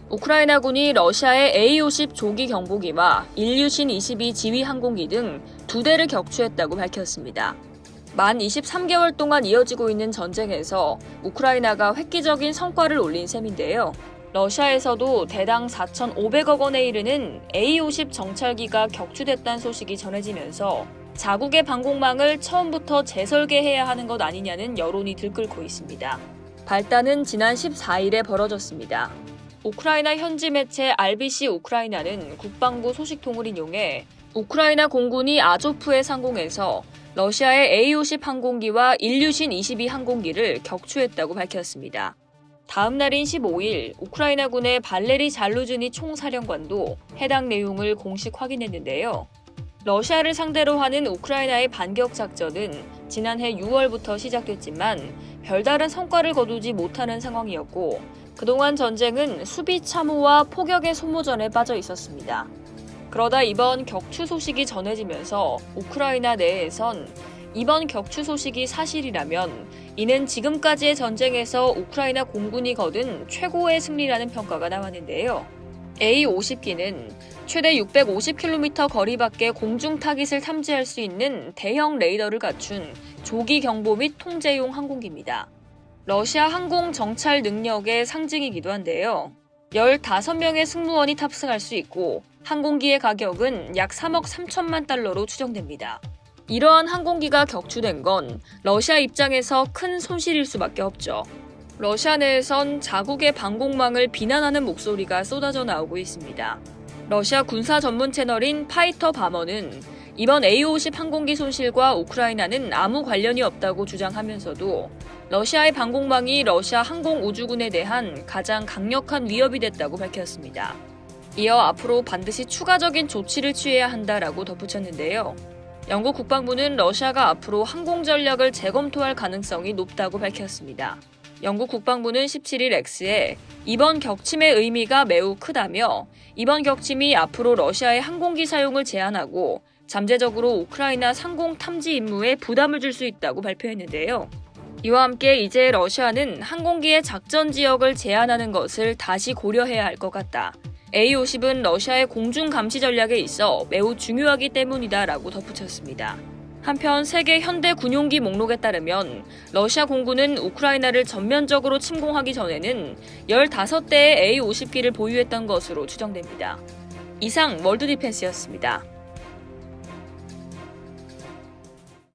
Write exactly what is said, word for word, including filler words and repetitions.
우크라이나군이 러시아의 에이 오십 조기 경보기와 일류신 이십이 지휘 항공기 등 두 대를 격추했다고 밝혔습니다. 만 이십삼 개월 동안 이어지고 있는 전쟁에서 우크라이나가 획기적인 성과를 올린 셈인데요. 러시아에서도 대당 사천오백억 원에 이르는 에이 오십 정찰기가 격추됐다는 소식이 전해지면서 자국의 방공망을 처음부터 재설계해야 하는 것 아니냐는 여론이 들끓고 있습니다. 발단은 지난 십사 일에 벌어졌습니다. 우크라이나 현지 매체 알비씨 우크라이나는 국방부 소식통을 인용해 우크라이나 공군이 아조프해 상공에서 러시아의 에이 오십 항공기와 일류신 이십이 항공기를 격추했다고 밝혔습니다. 다음 날인 십오 일 우크라이나군의 발레리 잘루즈니 총사령관도 해당 내용을 공식 확인했는데요. 러시아를 상대로 하는 우크라이나의 반격 작전은 지난해 유월부터 시작됐지만 별다른 성과를 거두지 못하는 상황이었고 그동안 전쟁은 수비 참호와 포격의 소모전에 빠져 있었습니다. 그러다 이번 격추 소식이 전해지면서 우크라이나 내에선 이번 격추 소식이 사실이라면 이는 지금까지의 전쟁에서 우크라이나 공군이 거둔 최고의 승리라는 평가가 나왔는데요. 에이 오십 기는 최대 육백오십 킬로미터 거리 밖의 공중 타깃을 탐지할 수 있는 대형 레이더를 갖춘 조기 경보 및 통제용 항공기입니다. 러시아 항공 정찰 능력의 상징이기도 한데요. 열다섯 명의 승무원이 탑승할 수 있고 항공기의 가격은 약 삼억 삼천만 달러로 추정됩니다. 이러한 항공기가 격추된 건 러시아 입장에서 큰 손실일 수밖에 없죠. 러시아 내에선 자국의 방공망을 비난하는 목소리가 쏟아져 나오고 있습니다. 러시아 군사 전문 채널인 파이터 바머는 이번 에이 오십 항공기 손실과 우크라이나는 아무 관련이 없다고 주장하면서도 러시아의 방공망이 러시아 항공우주군에 대한 가장 강력한 위협이 됐다고 밝혔습니다. 이어 앞으로 반드시 추가적인 조치를 취해야 한다라고 덧붙였는데요. 영국 국방부는 러시아가 앞으로 항공 전략을 재검토할 가능성이 높다고 밝혔습니다. 영국 국방부는 십칠 일 X에 이번 격침의 의미가 매우 크다며 이번 격침이 앞으로 러시아의 항공기 사용을 제한하고 잠재적으로 우크라이나 상공 탐지 임무에 부담을 줄 수 있다고 발표했는데요. 이와 함께 이제 러시아는 항공기의 작전 지역을 제한하는 것을 다시 고려해야 할 것 같다. 에이 오십은 러시아의 공중 감시 전략에 있어 매우 중요하기 때문이다라고 덧붙였습니다. 한편 세계 현대 군용기 목록에 따르면 러시아 공군은 우크라이나를 전면적으로 침공하기 전에는 열다섯 대의 에이 오십 기를 보유했던 것으로 추정됩니다. 이상 월드디펜스였습니다.